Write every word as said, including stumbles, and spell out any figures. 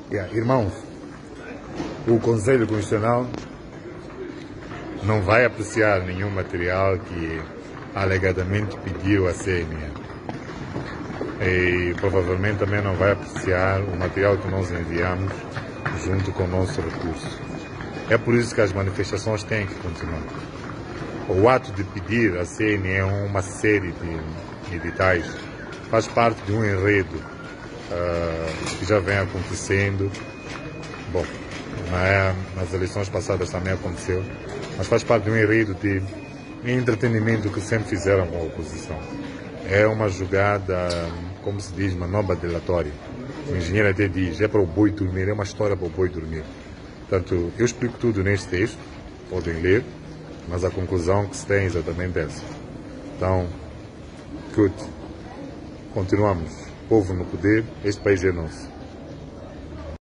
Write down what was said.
Yeah, irmãos, o Conselho Constitucional não vai apreciar nenhum material que alegadamente pediu a C N E. E provavelmente também não vai apreciar o material que nós enviamos junto com o nosso recurso. É por isso que as manifestações têm que continuar. O ato de pedir a C N E uma série de editais faz parte de um enredo uh, que já vem acontecendo. Bom, na, nas eleições passadas também aconteceu, mas faz parte de um enredo de entretenimento que sempre fizeram com a oposição. É uma jogada, como se diz, manobra delatória. O engenheiro até diz, é para o boi dormir, é uma história para o boi dormir. Portanto, eu explico tudo neste texto, podem ler, mas a conclusão que se tem é exatamente essa. Então, good. Continuamos. Povo no poder, este país é nosso.